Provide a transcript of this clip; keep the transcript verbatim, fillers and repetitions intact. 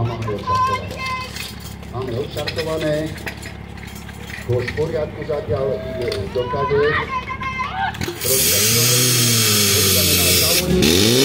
máme odštartované. Máme odštartované. Kôž v poriadku zatiaľ ide do kade. Prosím, počkáme na závodník.